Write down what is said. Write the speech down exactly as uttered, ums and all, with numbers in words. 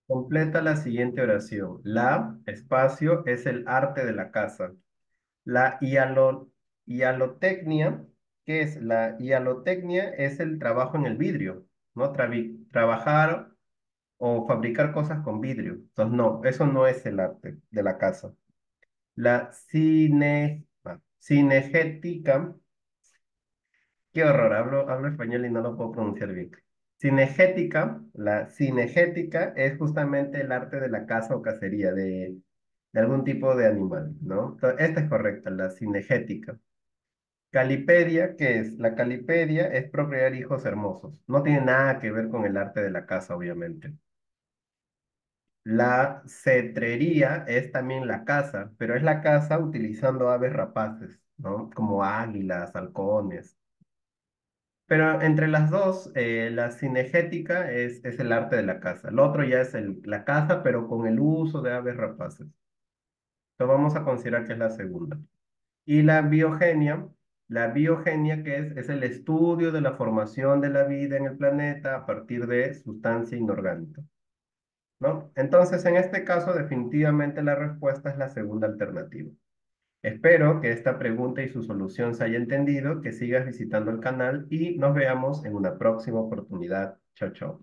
Completa la siguiente oración. La, espacio, es el arte de la casa. La hialo- hialotecnia, ¿qué es? La hialotecnia es el trabajo en el vidrio, ¿no? Travi- trabajar o fabricar cosas con vidrio. Entonces, no, eso no es el arte de la casa. La cine, ah, cinegética, qué horror, hablo, hablo español y no lo puedo pronunciar bien. Cinegética, la cinegética es justamente el arte de la caza o cacería de, de algún tipo de animal, ¿no? Entonces, esta es correcta, la cinegética. Calipedia, ¿qué es? La calipedia es procrear hijos hermosos. No tiene nada que ver con el arte de la caza, obviamente. La cetrería es también la caza, pero es la caza utilizando aves rapaces, ¿no? Como águilas, halcones. Pero entre las dos, eh, la cinegética es, es el arte de la caza. El otro ya es el- la caza, pero con el uso de aves rapaces. Entonces vamos a considerar que es la segunda. Y la biogenia, la biogenia que es, es el estudio de la formación de la vida en el planeta a partir de sustancia inorgánica, ¿no? Entonces, en este caso, definitivamente la respuesta es la segunda alternativa. Espero que esta pregunta y su solución se haya entendido, que sigas visitando el canal y nos veamos en una próxima oportunidad. Chao, chao.